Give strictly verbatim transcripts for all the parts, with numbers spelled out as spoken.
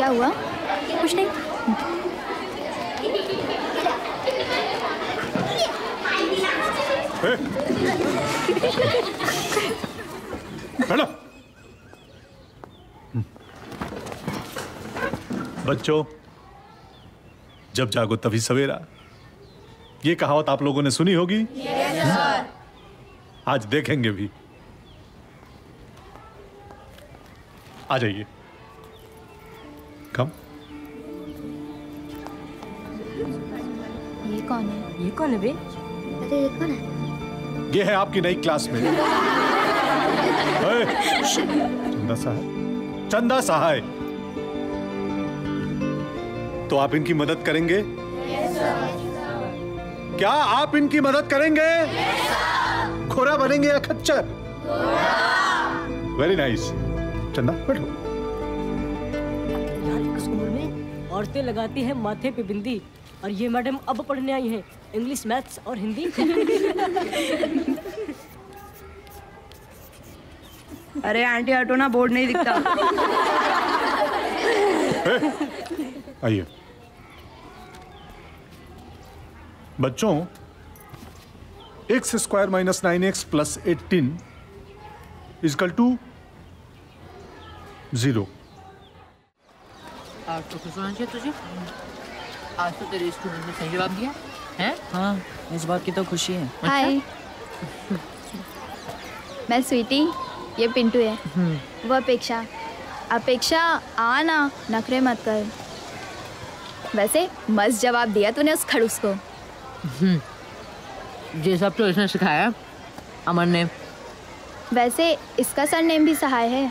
हुआ? कुछ नहीं। हेलो बच्चों, जब जागो तभी सवेरा, ये कहावत आप लोगों ने सुनी होगी। yes, sir. आज देखेंगे भी। आ जाइए। कम। ये कौन है? ये कौन है बे? अरे ये कौन है? ये है आपकी नई क्लासमेट चंदा सहाय। चंदा सहाय, तो आप इनकी मदद करेंगे? yes, sir. क्या आप इनकी मदद करेंगे? yes, घोड़ा बनेंगे या खच्चर? Very nice. चंदा बैठो। यार इस उम्र में औरतें लगाती हैं माथे पे बिंदी, और ये मैडम अब पढ़ने आई हैं इंग्लिश, मैथ्स और हिंदी। अरे आंटी हटो ना, बोर्ड नहीं दिखता। आइए बच्चों, x square minus nine x plus eighteen equal to zero. आज तो खुश होना चाहिए तुझे। आज तो तेरे स्टूडेंट ने सही जवाब दिया है। हाँ, इस बात की तो खुशी है। हाय, मैं स्वीटी, ये पिंटू है, वो अपेक्षा। अपेक्षा आना, नखरे मत कर। वैसे मस्त जवाब दिया तूने उस खड़ूस को। ये सब तो इसने सिखाया, अमन ने। वैसे इसका सरनेम भी सहाय है।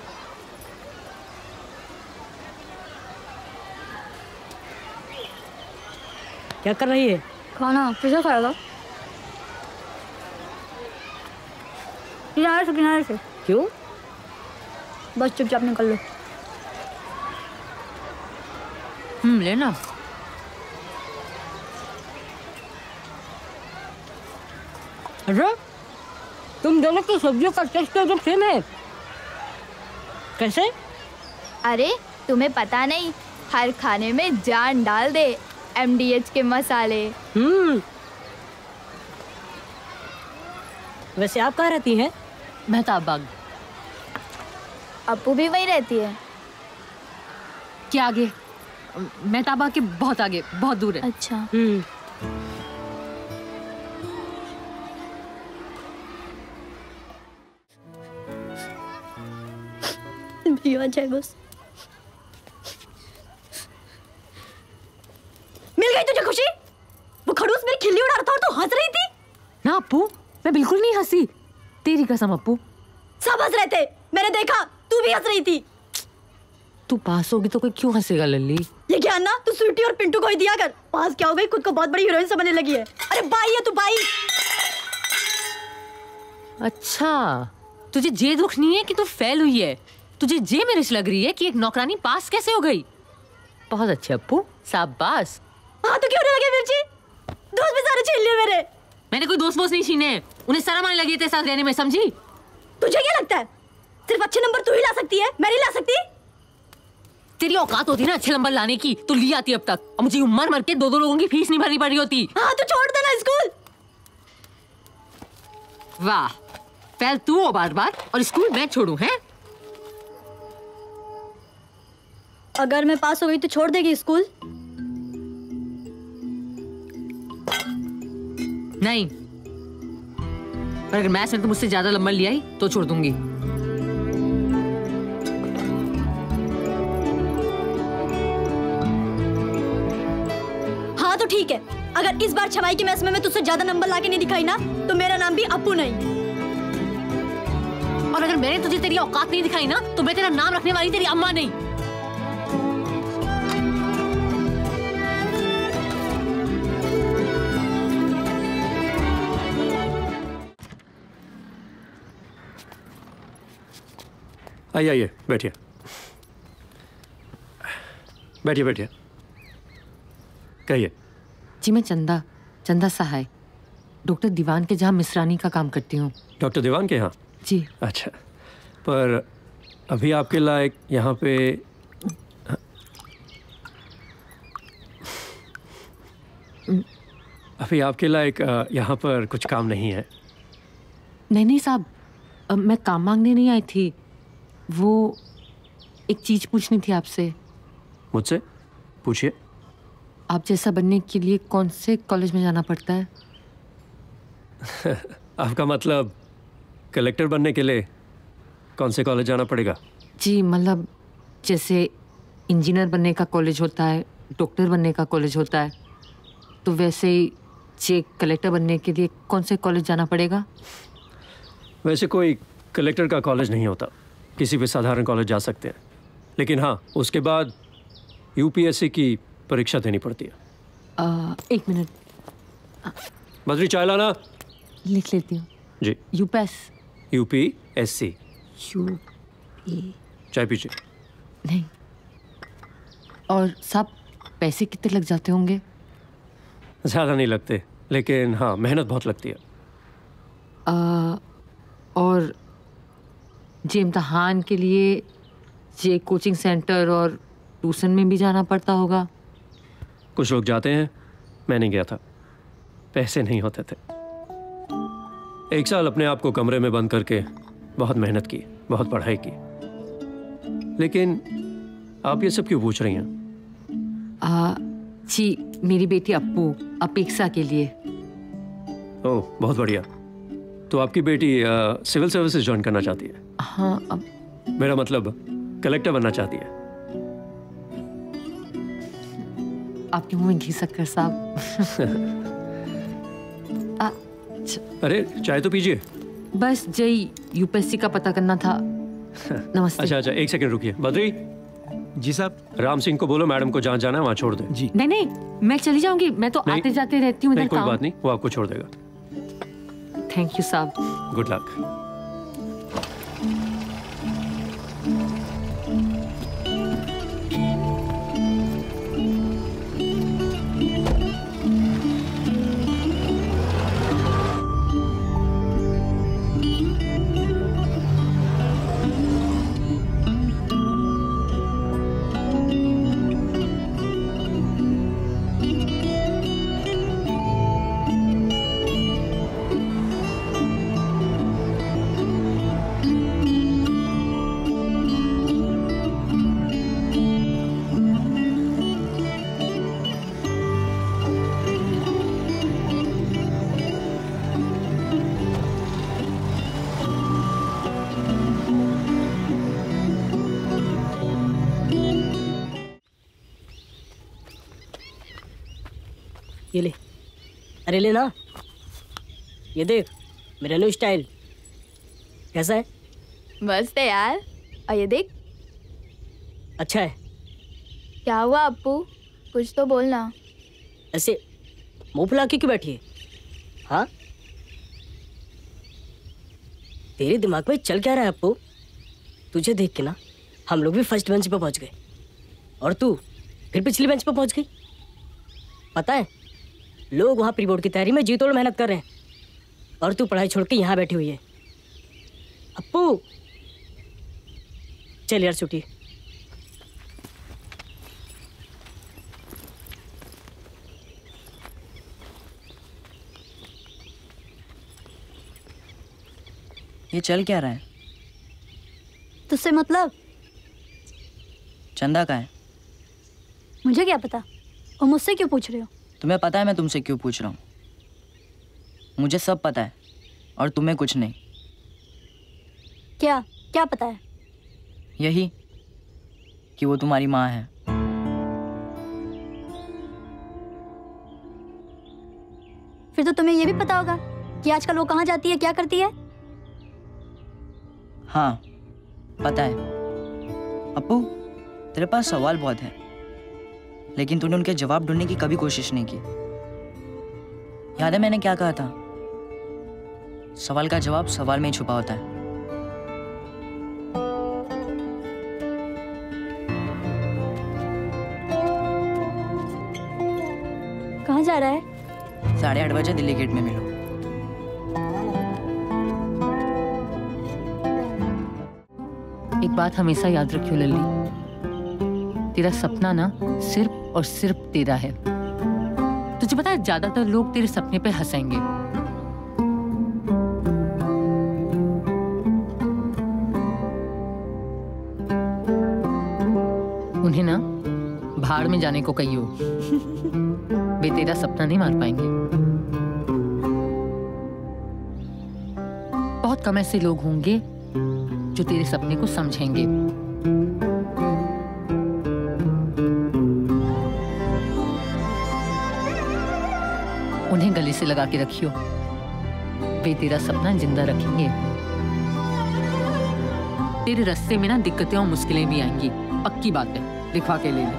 क्या कर रही है? खाना पिज़्ज़ा खाएगा। किनारे से किनारे से। क्यों? बस चुपचाप निकल लो। हम्म लेना। अरे तुम दोनों की सब्जियों का टेस्ट तो सेम है। कैसे? अरे तुम्हें पता नहीं, हर खाने में जान डाल दे एम डी एच के मसाले। हम्म। वैसे आप कहाँ रहती हैं? मेहताब बाग। अपू भी वही रहती है। क्या आगे? मेहताब बाग के बहुत आगे, बहुत दूर है। अच्छा। हम्म। आ जाए बस। मिल गई तुझे खुशी? वो खड़ूस मेरी खिल्ली उड़ा रहा था और तू हंस रही थी। ना अप्पू, मैं बिल्कुल नहीं हंसी, तेरी कसम अप्पू। सब हंस रहे थे, मैंने देखा, तू भी हंस रही थी। तू पास होगी तो कोई क्यों हंसेगा लल्ली? ये ज्ञान ना तू स्वीटी और पिंटू को ही दिया कर। पास क्या हो गई, खुद को बहुत बड़ी हीरोइन समझने लगी है। अरे बाई है तू, बाई। अच्छा, तुझे ये दुख नहीं है कि तू फेल हुई है, तुझे ये मेरिश लग रही है कि एक नौकरानी पास कैसे हो गई। बहुत अच्छे अप्पू, शाबाश। हाँ तो क्यों नहीं लगे मिर्ची? दोस्त भी सारे छीन लिए मेरे। मैंने कोई दोस्त बोस्त नहीं छीने, उन्हें शर्म आने लगी तेरे साथ रहने में, समझी? तुझे क्या लगता है सिर्फ अच्छे नंबर तू ही ला सकती है, मैं नहीं ला सकती? तेरी औकात होती ना अच्छे नंबर लाने की तो ली आती अब तक, और मुझे मर मर के दो दो लोगों की फीस नहीं भरनी पड़ रही होती। हाँ तो छोड़ देना स्कूल। वाह, फेल तू हो बार बार और स्कूल मैं छोड़ू है? अगर मैं पास हो गई तो छोड़ देगी स्कूल? नहीं, पर अगर मैथ्स में तो मुझसे ज्यादा नंबर लिया ही तो छोड़ दूंगी। हाँ तो ठीक है, अगर इस बार छवाई की मैथ्स में मैं तुझसे ज्यादा नंबर लाके नहीं दिखाई ना तो मेरा नाम भी अप्पू नहीं। और अगर मैंने तुझे तेरी औकात नहीं दिखाई ना तो मैं तेरा नाम रखने वाली तेरी अम्मा नहीं। आइए आइए, बैठिए बैठिए बैठिए। कहिए। जी मैं चंदा, चंदा सहाय, डॉक्टर दीवान के जहाँ मिश्रानी का काम करती हूँ। डॉक्टर दीवान के यहाँ? जी। अच्छा, पर अभी आपके लायक यहाँ पे अभी आपके लायक अ, यहाँ पर कुछ काम नहीं है। नहीं नहीं साहब, अ, मैं काम मांगने नहीं आई थी, वो एक चीज़ पूछनी थी आपसे। मुझसे पूछिए। आप जैसा बनने के लिए कौन से कॉलेज में जाना पड़ता है? आपका मतलब कलेक्टर बनने के लिए कौन से कॉलेज जाना पड़ेगा? जी मतलब जैसे इंजीनियर बनने का कॉलेज होता है, डॉक्टर बनने का कॉलेज होता है, तो वैसे ही जे कलेक्टर बनने के लिए कौन से कॉलेज जाना पड़ेगा? वैसे कोई कलेक्टर का कॉलेज नहीं होता, किसी भी साधारण कॉलेज जा सकते हैं, लेकिन हाँ उसके बाद यूपीएससी की परीक्षा देनी पड़ती है। आ, एक मिनट बद्री चाय लाना। लिख लेती हूँ। जी। UPS UPSC. यू चाय पीजिए। नहीं। और सब पैसे कितने लग जाते होंगे? ज़्यादा नहीं लगते, लेकिन हाँ मेहनत बहुत लगती है। आ, और जे इम्तहान के लिए जे कोचिंग सेंटर और ट्यूशन में भी जाना पड़ता होगा? कुछ लोग जाते हैं, मैं नहीं गया था, पैसे नहीं होते थे। एक साल अपने आप को कमरे में बंद करके बहुत मेहनत की, बहुत पढ़ाई की। लेकिन आप ये सब क्यों पूछ रही हैं? आ, जी मेरी बेटी अप्पू अपेक्षा के लिए। ओह बहुत बढ़िया। तो आपकी बेटी आ, सिविल सर्विसेज ज्वाइन करना चाहती है? हाँ। अब मेरा मतलब कलेक्टर बनना चाहती है। आपके मुंह में घी शक्कर साहब। आ, अरे चाय तो पीजिए। बस जय यूपीएससी का पता करना था। नमस्ते। अच्छा अच्छा एक सेकंड रुकिए। बद्री। जी साहब। राम सिंह को बोलो मैडम को जहाँ जाना है वहाँ छोड़ दे। जी। नहीं नहीं मैं चली जाऊंगी, मैं तो आते जाते रहती हूँ। नहीं कोई बात नहीं, वो आपको छोड़ देगा। थैंक यू साहब। Good luck. ये ले। अरे ले ना, ये देख मेरा न्यू स्टाइल कैसा है? मस्त है यार। और ये देख। अच्छा है। क्या हुआ अप्पू, कुछ तो बोलना। ऐसे मुंह फुला के क्यों बैठी है? हाँ तेरे दिमाग में चल क्या रहा है अप्पू? तुझे देख के ना हम लोग भी फर्स्ट बेंच पे पहुंच गए और तू फिर पिछली बेंच पे पहुंच गई। पता है लोग वहाँ प्री बोर्ड की तैयारी में जी तोड़ मेहनत कर रहे हैं और तू पढ़ाई छोड़ के यहाँ बैठी हुई है। अप्पू चल यार छुट्टी। ये चल क्या रहा है? तुझसे मतलब? चंदा का है। मुझे क्या पता, और मुझसे क्यों पूछ रहे हो? तुम्हें पता है मैं तुमसे क्यों पूछ रहा हूँ? मुझे सब पता है और तुम्हें कुछ नहीं। क्या क्या पता है? यही कि वो तुम्हारी माँ है। फिर तो तुम्हें ये भी पता होगा कि आजकल वो कहाँ जाती है, क्या करती है। हाँ पता है। अप्पू तेरे पास सवाल बहुत है, लेकिन तूने उनके जवाब ढूंढने की कभी कोशिश नहीं की। याद है मैंने क्या कहा था? सवाल का जवाब सवाल में ही छुपा होता है। कहाँ जा रहा है? साढ़े आठ बजे दिल्ली गेट में मिलो। एक बात हमेशा याद रखियो लल्ली, तेरा सपना ना सिर्फ और सिर्फ तेरा है। तुझे पता है ज्यादातर लोग तेरे सपने पे हंसेंगे। उन्हें ना भाड़ में जाने को कहियो, वे तेरा सपना नहीं मार पाएंगे। बहुत कम ऐसे लोग होंगे जो तेरे सपने को समझेंगे। उन्हें गले से लगा के रखियो, वे तेरा सपना जिंदा रखेंगे। तेरे रास्ते में ना दिक्कतें और मुश्किलें भी आएंगी, पक्की बात है, लिखवा के ले ले।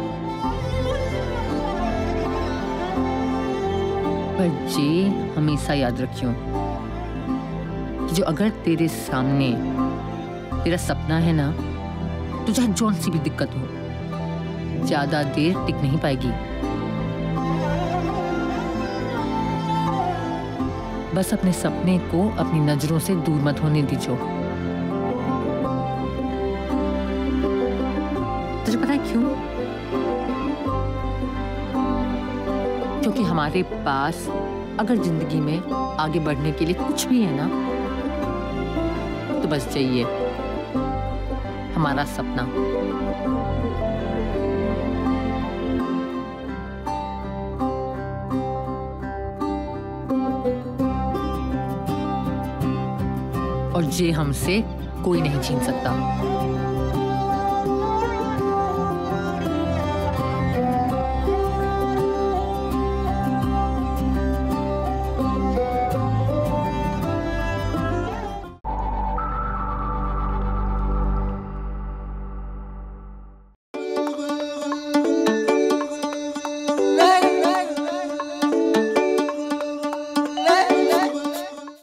पर जी हमेशा याद रखियो कि जो अगर तेरे सामने तेरा सपना है ना, तो चाहे जौन सी भी दिक्कत हो, ज्यादा देर टिक नहीं पाएगी। बस अपने सपने को अपनी नजरों से दूर मत होने दीजिए। तुझे पता है क्यों? क्योंकि हमारे पास अगर जिंदगी में आगे बढ़ने के लिए कुछ भी है ना, तो बस चाहिए हमारा सपना। और ये हमसे कोई नहीं छीन सकता।